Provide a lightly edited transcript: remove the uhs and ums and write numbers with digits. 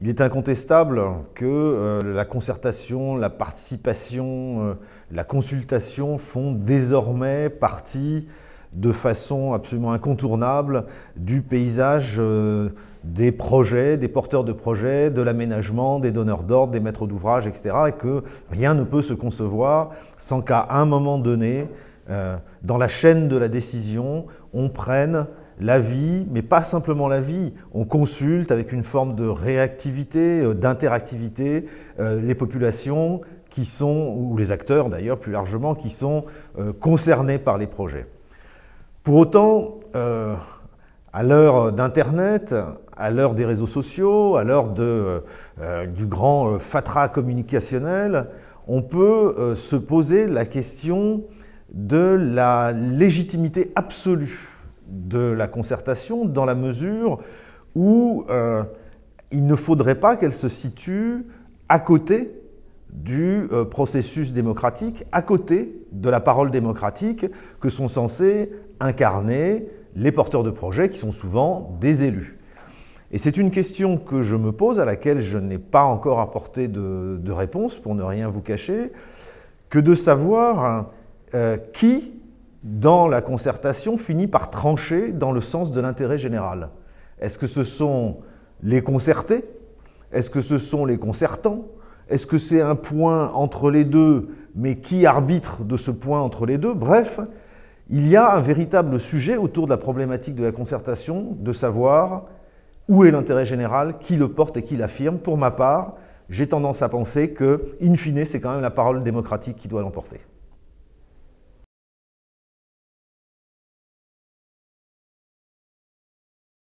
Il est incontestable que la concertation, la participation, la consultation font désormais partie de façon absolument incontournable du paysage des projets, des porteurs de projets, de l'aménagement, des donneurs d'ordre, des maîtres d'ouvrage, etc. Et que rien ne peut se concevoir sans qu'à un moment donné, dans la chaîne de la décision, on prenne l'avis, mais pas simplement l'avis, on consulte avec une forme de réactivité, d'interactivité, les populations qui sont, ou les acteurs d'ailleurs plus largement, qui sont concernés par les projets. Pour autant, à l'heure d'Internet, à l'heure des réseaux sociaux, à l'heure du grand fatras communicationnel, on peut se poser la question de la légitimité absolue de la concertation dans la mesure où il ne faudrait pas qu'elle se situe à côté du processus démocratique, à côté de la parole démocratique que sont censés incarner les porteurs de projets qui sont souvent des élus. Et c'est une question que je me pose, à laquelle je n'ai pas encore apporté de réponse, pour ne rien vous cacher, que de savoir qui, dans la concertation, finit par trancher dans le sens de l'intérêt général. Est-ce que ce sont les concertés? Est-ce que ce sont les concertants? Est-ce que c'est un point entre les deux, mais qui arbitre de ce point entre les deux? Bref, il y a un véritable sujet autour de la problématique de la concertation, de savoir où est l'intérêt général, qui le porte et qui l'affirme. Pour ma part, j'ai tendance à penser que, in fine, c'est quand même la parole démocratique qui doit l'emporter.